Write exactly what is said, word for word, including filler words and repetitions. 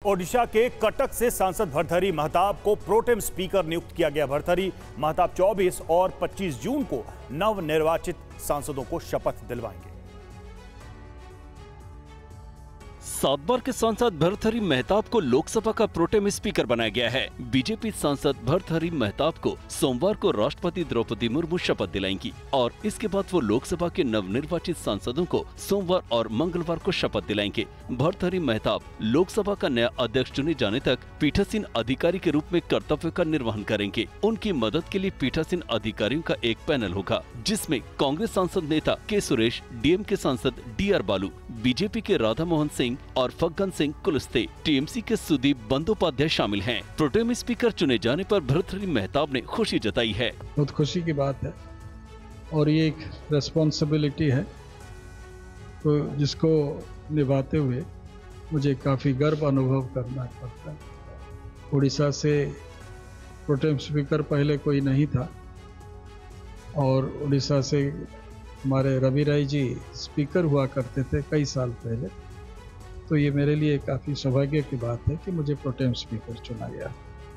ओडिशा के कटक से सांसद भर्तृहरि महताब को प्रोटेम स्पीकर नियुक्त किया गया। भर्तृहरि महताब चौबीस और पच्चीस जून को नवनिर्वाचित सांसदों को शपथ दिलवाएंगे। सात बार के सांसद भर्तृहरि महताब को लोकसभा का प्रोटेम स्पीकर बनाया गया है। बीजेपी सांसद भर्तृहरि महताब को सोमवार को राष्ट्रपति द्रौपदी मुर्मू शपथ दिलाएंगी और इसके बाद वो लोकसभा के नवनिर्वाचित सांसदों को सोमवार और मंगलवार को शपथ दिलाएंगे। भर्तृहरि महताब लोकसभा का नया अध्यक्ष चुने जाने तक पीठासीन अधिकारी के रूप में कर्तव्य का निर्वहन करेंगे। उनकी मदद के लिए पीठासीन अधिकारियों का एक पैनल होगा, जिसमें कांग्रेस सांसद नेता के सुरेश, डीएमके सांसद डी आर बालू, बीजेपी के राधा मोहन सिंह और फग्गन सिंह कुलस्ते, टीएमसी के सुदीप बंदोपाध्याय शामिल हैं। प्रोटेम स्पीकर चुने जाने पर भर्तृहरि महताब ने खुशी जताई है। बहुत खुशी की बात है और ये एक रेस्पॉन्सिबिलिटी है, तो जिसको निभाते हुए मुझे काफ़ी गर्व अनुभव करना पड़ता है। उड़ीसा से प्रोटेम स्पीकर पहले कोई नहीं था और उड़ीसा से हमारे रवि राय जी स्पीकर हुआ करते थे कई साल पहले। तो ये मेरे लिए काफ़ी सौभाग्य की बात है कि मुझे प्रोटेम स्पीकर चुना गया।